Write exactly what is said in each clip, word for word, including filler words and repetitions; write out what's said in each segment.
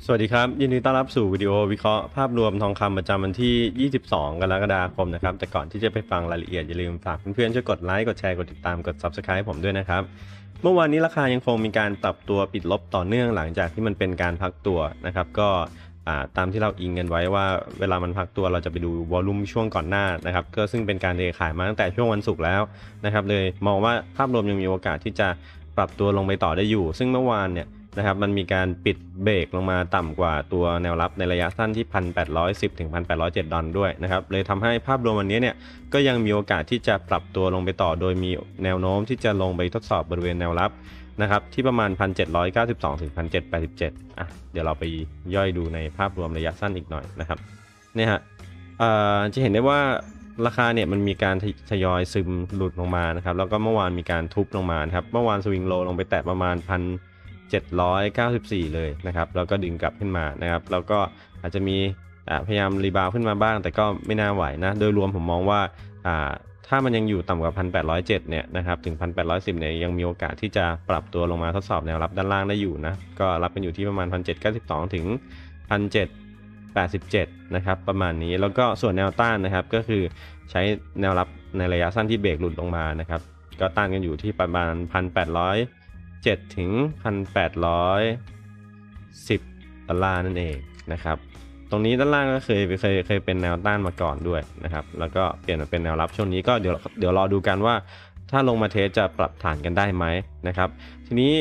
สวัสดีครับยินดีต้อนรับสู่วิดีโอวิเคราะห์ภาพรวมทองคำประจำวันที่ยี่สิบสองกรกฎาคมนะครับแต่ก่อนที่จะไปฟังรายละเอียดอย่าลืมฝากเพื่อนๆช่วยกดไลค์กดแชร์กดติดตามกด ซับสไครบ์ ผมด้วยนะครับเมื่อวานนี้ราคายังคงมีการปรับตัวปิดลบต่อเนื่องหลังจากที่มันเป็นการพักตัวนะครับก็ตามที่เราอิงกันไว้ว่าเวลามันพักตัวเราจะไปดูวอลลุ่มช่วงก่อนหน้านะครับก็ซึ่งเป็นการเทขายมาตั้งแต่ช่วงวันศุกร์แล้วนะครับเลยมองว่าภาพรวมยังมีโอกาสที่จะปรับตัวลงไปต่อได้อยู่ซึ่งเมื่อวานเนี่ยนะครับมันมีการปิดเบรกลงมาต่ำกว่าตัวแนวรับในระยะสั้นที่ หนึ่งพันแปดร้อยสิบ ถึง หนึ่งพันแปดร้อยเจ็ด ดอลลาร์ด้วยนะครับเลยทำให้ภาพรวมวันนี้เนี่ยก็ยังมีโอกาสที่จะปรับตัวลงไปต่อโดยมีแนวโน้มที่จะลงไปทดสอบบริเวณแนวรับนะครับที่ประมาณ หนึ่งพันเจ็ดร้อยเก้าสิบสอง ถึง หนึ่งพันเจ็ดร้อยแปดสิบเจ็ด อ่ะเดี๋ยวเราไปย่อยดูในภาพรวมระยะสั้นอีกหน่อยนะครับเนี่ยฮะจะเห็นได้ว่าราคาเนี่ยมันมีการทยอยซึมหลุดลงมานะครับแล้วก็เมื่อวานมีการทุบลงมาครับเมื่อวานสวิงโลลงไปแตะประมาณพันเจ็ดร้อยเก้าสิบสี่เลยนะครับแล้วก็ดึงกลับขึ้นมานะครับแล้วก็อาจจะมีพยายามรีบาวขึ้นมาบ้างแต่ก็ไม่น่าไหวนะโดยรวมผมมองว่าถ้ามันยังอยู่ต่ำกว่า หนึ่งพันแปดร้อยเจ็ด เนี่ยนะครับถึง หนึ่งพันแปดร้อยสิบ เนี่ยยังมีโอกาสที่จะปรับตัวลงมาทดสอบแนวรับด้านล่างได้อยู่นะก็รับกันอยู่ที่ประมาณ หนึ่งพันเจ็ดร้อยเก้าสิบสอง ถึง หนึ่งพันเจ็ดร้อยแปดสิบเจ็ด นะครับประมาณนี้แล้วก็ส่วนแนวต้านนะครับก็คือใช้แนวรับในระยะสั้นที่เบรกหลุดลงมานะครับก็ต้านกันอยู่ที่ประมาณ หนึ่งพันแปดร้อยเจ็ด ถึง หนึ่งพันแปดร้อยสิบ ดอลลาร์นั่นเองนะครับตรงนี้ด้านล่างก็เคยเคยเคยเป็นแนวต้านมาก่อนด้วยนะครับแล้วก็เปลี่ยนมาเป็นแนวรับช่วงนี้ก็เดี๋ยวเดี๋ยวรอดูกันว่าถ้าลงมาเทสจะปรับฐานกันได้ไหมนะครับทีนี้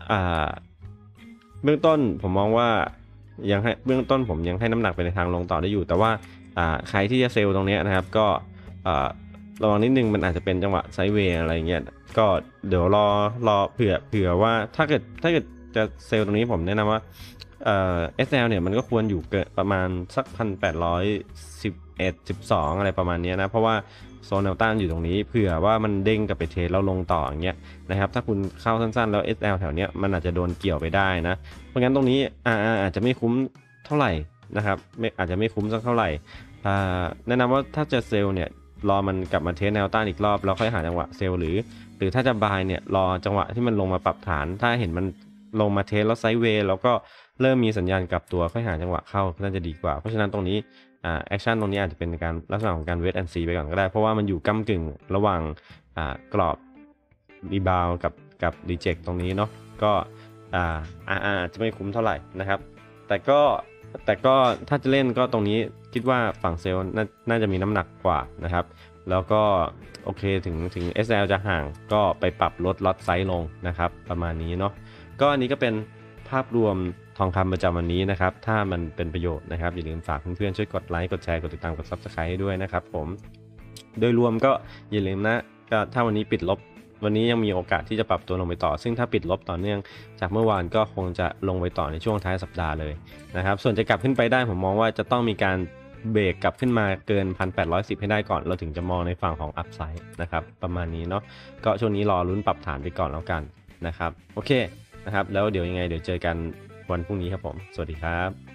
เบื้องต้นผมมองว่ายังให้เบื้องต้นผมยังให้น้ำหนักไปในทางลงต่อได้อยู่แต่ว่าใครที่จะเซลล์ตรงนี้นะครับก็ระวังนิดนึงมันอาจจะเป็นจังหวะไซด์เวย์อะไรเงี้ยก็เดี๋ยวรอรอเผื่อเผื่อว่าถ้าเกิดถ้าเกิดจะเซลล์ตรงนี้ผมแนะนำว่าเอ่อ เอส แอล เนี่ยมันก็ควรอยู่เกินประมาณสัก หนึ่งพันแปดร้อยสิบเอ็ด สิบสอง อะไรประมาณนี้นะเพราะว่าโซนแนวต้านอยู่ตรงนี้เผื่อว่ามันเด้งกลับไปเทรดแล้วลงต่ออย่างเงี้ยนะครับถ้าคุณเข้าสั้นๆแล้ว เอส แอล แถวเนี้ยมันอาจจะโดนเกี่ยวไปได้นะเพราะงั้นตรงนี้อาจจะไม่คุ้มเท่าไหร่นะครับไม่อาจจะไม่คุ้มสักเท่าไหร่แนะนำว่าถ้าจะเซลล์เนี่ยรอมันกลับมาเทสแนวต้านอีกรอบแล้วค่อยหาจังหวะเซลล์หรือหรือถ้าจะบายเนี่ยรอจังหวะที่มันลงมาปรับฐานถ้าเห็นมันลงมาเทสแล้วไซด์เวย์แล้วก็เริ่มมีสัญญาณกลับตัวค่อยหาจังหวะเข้าน่าจะดีกว่าเพราะฉะนั้นตรงนี้อ่าแอคชั่นตรงนี้อาจจะเป็นการลักษณะของการเวทแอนด์ซีไปก่อนก็ได้เพราะว่ามันอยู่ก้ำกึ่งระหว่างอ่ากรอบรีบาวกับกับรีเจ็คตรงนี้เนาะก็อ่าอาจจะไม่คุ้มเท่าไหร่นะครับแต่ก็แต่ก็ถ้าจะเล่นก็ตรงนี้คิดว่าฝั่งเซลล์นน่าจะมีน้ำหนักกว่านะครับแล้วก็โอเคถึงถึง เอส แอล จะห่างก็ไปปรับลดล็อตไซส์ลงนะครับประมาณนี้เนาะก็อันนี้ก็เป็นภาพรวมทองคำประจำวันนี้นะครับถ้ามันเป็นประโยชน์นะครับอย่าลืมฝากเพื่อนๆช่วยกดไลค์กดแชร์กดติดตามกด ซับสไครบ์ ให้ด้วยนะครับผมโดยรวมก็อย่าลืมนะก็ถ้าวันนี้ปิดลบวันนี้ยังมีโอกาสที่จะปรับตัวลงไปต่อซึ่งถ้าปิดลบต่อเนื่องจากเมื่อวานก็คงจะลงไปต่อในช่วงท้ายสัปดาห์เลยนะครับส่วนจะกลับขึ้นไปได้ผมมองว่าจะต้องมีการเบรกกลับขึ้นมาเกิน หนึ่งพันแปดร้อยสิบ ให้ได้ก่อนเราถึงจะมองในฝั่งของอัพไซด์นะครับประมาณนี้เนาะก็ช่วงนี้รอลุ้นปรับฐานไปก่อนแล้วกันนะครับโอเคนะครับแล้วเดี๋ยวยังไงเดี๋ยวเจอกันวันพรุ่งนี้ครับผมสวัสดีครับ